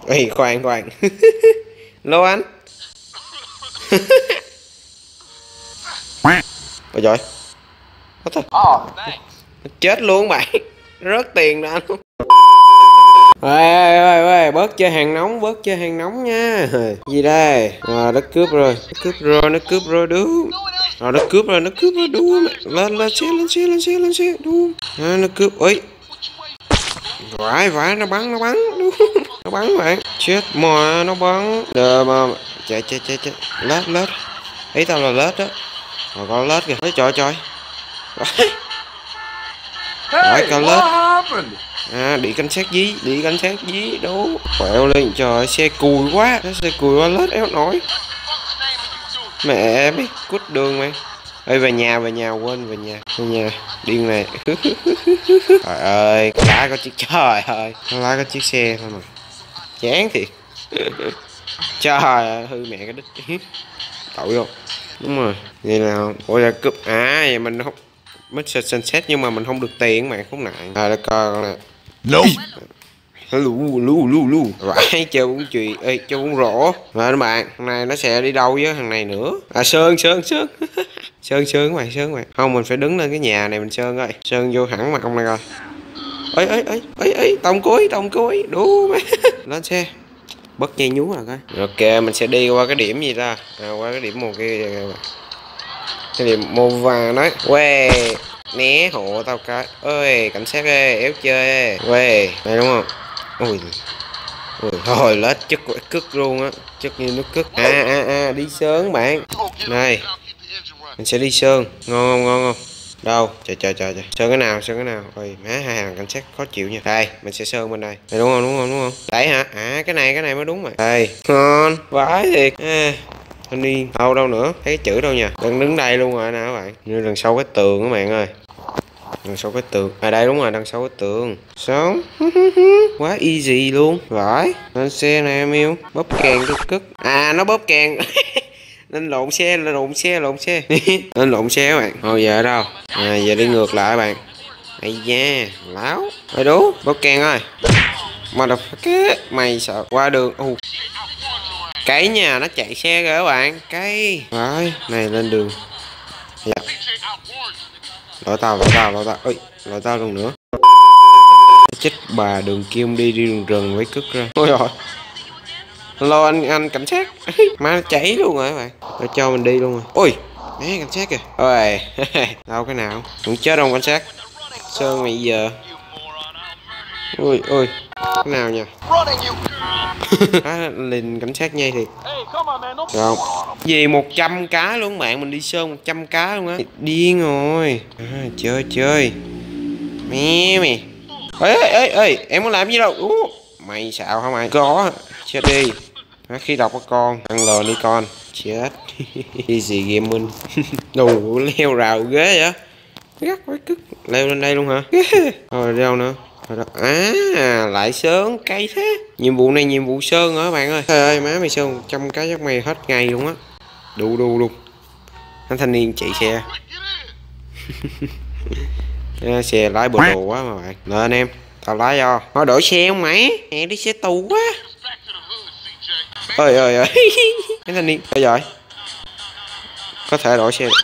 Ê, khoan. Lô anh. Ôi trời. Chết luôn bạn. Rớt tiền ra luôn. Ê, bớt chơi hàng nóng nha. Gì đây? Rồi nó cướp rồi. Nó cướp rồi đúng. Rồi nó cướp rồi đúng. Lên xe đúng. Nó cướp. Ôi. Vãi nó bắn đúng. Nó bắn bạn. Chết mà nó bắn. Đờ mà. Chạy. Lết. Ý tao là lết đó. Rồi con lết kìa. Trời. Rồi cao lết. Đi cảnh sát dí đúng. Quẹo lên trời, xe cùi quá lết éo nổi. Mẹ biết cút đường mày. Ê về nhà quên về nhà điên này. Trời ơi lá có chiếc xe thôi mà chán thiệt. Trời ơi hư mẹ cái đít. Tội không. Đúng rồi vậy nào ủa là cướp vậy mình không mất sunset nhưng mà mình không được tiền mà khốn nạn. Để coi con này. Lú vãi chơi uống chùy. Ê chơi uống rổ rồi các bạn. Thằng này nó sẽ đi đâu với thằng này nữa. Sơn các bạn không mình phải đứng lên cái nhà này mình sơn ơi. Sơn vô hẳn mặt ông này rồi. Ê tông cuối đủ. Lên xe bớt dây nhú rồi coi. Ok mình sẽ đi qua cái điểm gì ta. Qua cái điểm một cái điểm màu vàng đấy. Quê né hộ tao cái. Ơi cảnh sát ơi éo chơi. Quê đây đúng không. Ui thôi lết chất cức luôn á. Chất như nước cức. Đi sơn bạn. Này mình sẽ đi sơn. Ngon không. Đâu trời sơn cái nào ôi má hai thằng cảnh sát khó chịu nha. Đây mình sẽ sơn bên đây. Đây đúng không đấy hả. Cái này mới đúng rồi. Đây ngon vãi thiệt. Thanh niên đâu nữa thấy cái chữ đâu nha. Đang đứng đây luôn rồi nè các bạn. Như đằng sau cái tường các bạn ơi. Đằng sau cái tường. Đây đúng rồi đằng sau cái tường. Sống. Quá easy luôn. Vãi. Lên xe nè em yêu. Bóp kèn cức. Nó bóp kèn. Lên lộn xe. Lên lộn xe các bạn. Thôi giờ ở đâu. Giờ đi ngược lại các bạn. Ây da láo. Rồi đúng bóp kèn ơi. Mà đập cái mày sợ qua đường. Cái nhà nó chạy xe kìa các bạn. Cái rồi này lên đường. Dạ. Lỗi tao ơi lỗi tao luôn nữa. Chết bà đường kim đi đường rừng với cức ra. Ôi rồi hello anh cảnh sát. Má nó cháy luôn rồi các bạn. Nó cho mình đi luôn rồi. Ôi mẹ cảnh sát kìa. Ôi đâu cái nào cũng chết không cảnh sát. Sơn mày giờ. Ui cái nào nha. Lìn cảnh sát nhây thiệt. Không gì 100 cá luôn bạn. Mình đi sơn 100 cá luôn á. Điên rồi. Chơi mẹ. Ê em muốn làm gì đâu. Mày xạo hả mày. Có chết đi. Khi đọc có con ăn lờ đi con. Chết. Easy gaming. Đồ leo rào ghế vậy. Gắt quá cức. Leo lên đây luôn hả. Rồi đi đâu nữa. Lại sơn cây thế. Nhiệm vụ này nhiệm vụ sơn hả các bạn ơi. Trời ơi má mày sơn 100 cái chắc mày hết ngày luôn á. Đủ luôn. Anh thanh niên chạy xe. Xe lái bồ đồ quá mà bạn. Lên em tao lái cho. Thôi đổi xe không mày. Mẹ đi xe tù quá. Ơi anh thanh niên bây giờ có thể đổi xe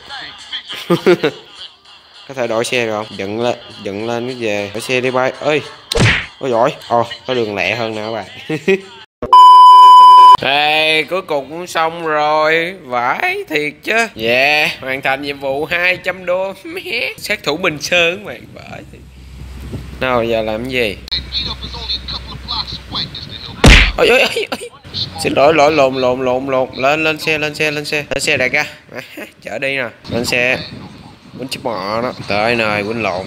có thể đổi xe được không. Dựng lên cái về đổi xe đi bay. Ôi giỏi. Có đường lẹ hơn nè các bạn. Đây cuối cùng cũng xong rồi. Vãi thiệt chứ. Hoàn thành nhiệm vụ 200 đô. Sát thủ Bình Sơn các bạn. Vãi thiệt. Nào giờ làm cái gì. Ôi xin lỗi lộn. Lên xe đại ca. Chở đi nè. Lên xe. Quýnh chiếc mọ đó. Tới nơi quýnh lộn.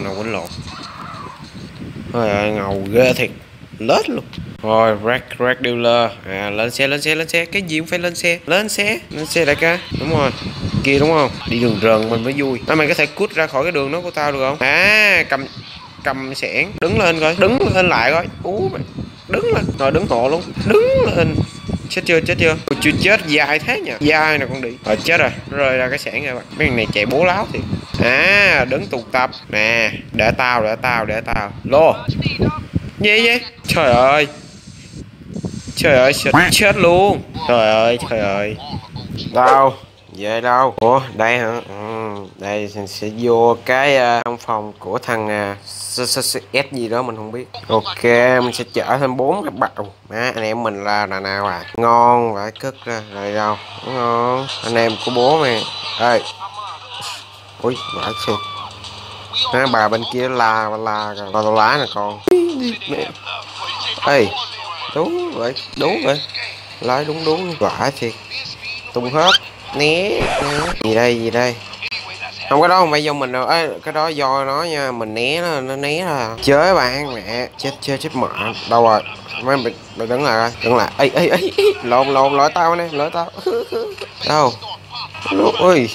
Ôi ơi ngầu ghê thiệt. Lết luôn. Rồi Rack dealer. Lên xe. Cái gì cũng phải lên xe đại ca. Đúng rồi. Kia đúng không. Đi đường rừng mình mới vui. Mày có thể cút ra khỏi cái đường đó của tao được không. Cầm xẻng. Đứng lên coi. Đứng lên lại coi. Mày. Đứng lên. Rồi đứng hộ luôn. Đứng lên. Chết chưa chưa chết dài thế nhỉ. Dài nè con đi. Chết rồi. Rơi ra cái xẻng rồi bạn. Mấy thằng này chạy bố láo thiệt. Đứng tụ tập nè. Để tao lô gì vậy trời ơi. Trời ơi chết luôn. Trời ơi. Đâu? Về đâu? Ủa đây hả? Đây mình sẽ vô cái trong phòng của thằng S gì đó mình không biết. Ok, mình sẽ chở thêm 4 cái bạch. Má anh em mình là nào à? Ngon vậy cất ra rồi đâu? Ngon. Anh em của bố mày. Ê. Ui, vãi thiệt. Má bà bên kia la lá nè con. Ê. Đúng vậy. Nói đúng vãi thiệt. Tung hết. Né. Gì đây? Không, cái đó không phải do mình đâu, cái đó do nó nha, mình né nó né ra. Chơi bạn mẹ, chết mẹ. Đâu rồi? Mấy mày đứng lại coi. Ê. Lộn lỗi tao nè, Đâu? Ui.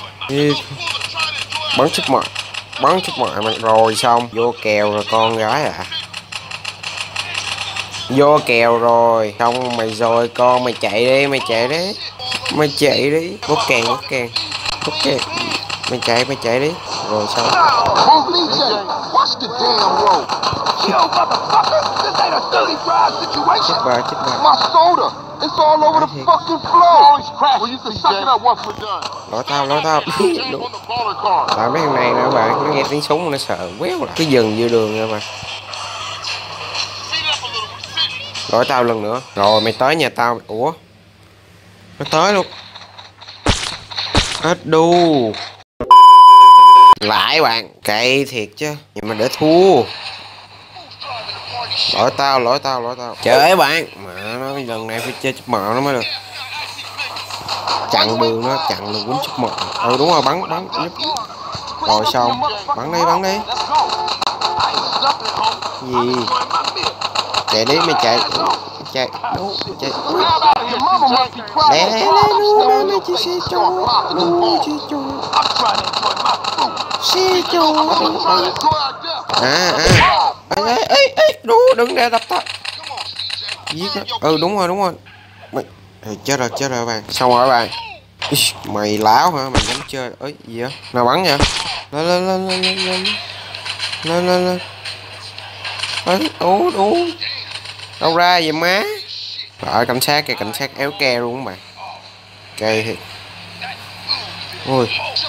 Bắn chết mẹ mày rồi xong. Vô kèo rồi con gái à. Vô kèo rồi, xong mày rồi con, mày chạy đi. Bút kèn. Mày chạy đi. Rồi xong. Chết bà. Lỗi tao. Tại mấy thằng này nè bạn, nó nghe tiếng súng nó sợ quéo lại. Cứ dừng giữa đường rồi mà. Lỗi tao lần nữa. Rồi mày tới nhà tao. Ủa? Nó tới luôn. Hết đu. Lại bạn. Cậy thiệt chứ. Nhưng mà để thua. Lỗi tao. Trời bạn. Mà nó lần này phải chơi chụp mờ nó mới được. Chặn đường quýnh chụp mờ. Đúng rồi, bắn. Rồi xong. Bắn đi. Gì? Chạy đi mày chạy. Đúng, chạy. Lẹ luôn, chị xe cho. Xe cho. Ê, đừng ra đập tao. Giết nó. Đúng rồi. Mày chết rồi bạn. Xong rồi bạn. Mày láo hả? Mày dám chơi. Gì vậy? Nào bắn vậy? Lên. Ú. Đâu ra vậy má? Rồi cảnh sát éo ke luôn các bạn. Cây thiệt. Ui.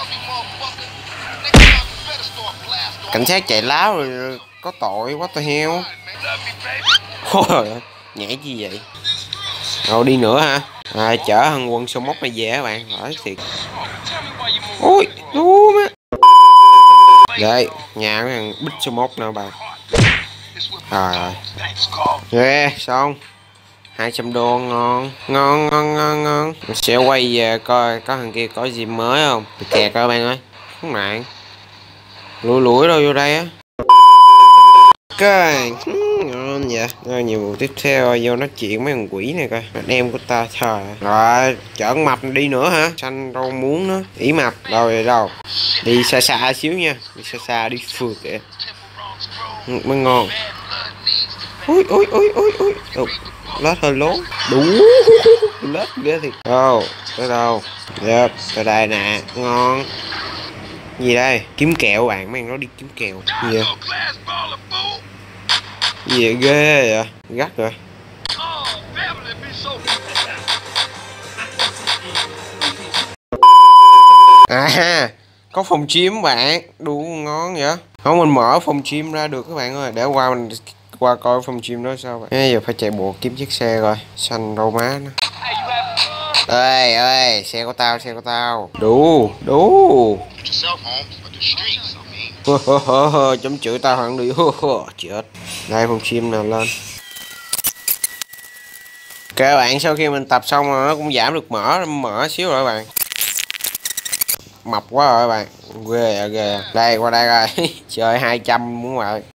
Cảnh sát chạy láo rồi có tội quá tôi heo. Ôi nhảy chi vậy? Rồi đi nữa hả? Chở thằng quân sông mốc này về các bạn. Hỏi thiệt. Ôi đú má. Đây nhà cái thằng bích sông mốc nào bạn. Rồi. Yeah, xong. 200 đô ngon. Mình sẽ quay về coi có thằng kia có gì mới không. Kẹt các bạn ơi. Không nạn. Lủi đâu vô đây á. Ok. Ngon vậy. Rồi nhiệm vụ tiếp theo vô nói chuyện mấy thằng quỷ này coi. Anh em của ta trời. Rồi chở mập đi nữa hả? Xanh rau muống nó. Ý mập. Đâu. Đi xa xíu nha. Đi xa đi phượt kìa. Mới ngon. Ui. Lết hơi lố. Đủ. Lết ghê thiệt. Tới đâu? Yep, tới đây nè. Ngon. Gì đây? Kiếm kẹo bạn, mấy thằng nó đi kiếm kẹo. Gì vậy? Gì vậy? Ghê vậy? Gắt rồi. Có phòng gym bạn. Đủ ngon vậy. Không, mình mở phòng gym ra được các bạn ơi. Để qua coi phòng gym đó sao vậy. Bây giờ phải chạy bộ kiếm chiếc xe rồi. Xanh rau má nó. Ê, xe của tao. Đủ. Chấm chửi tao hẳn đi. Chết. Đây phòng gym nào lên. Các bạn, sau khi mình tập xong rồi nó cũng giảm được mỡ xíu rồi các bạn. Mập quá rồi các bạn. Ghê. Đây qua đây coi. Chơi 200 muốn rồi.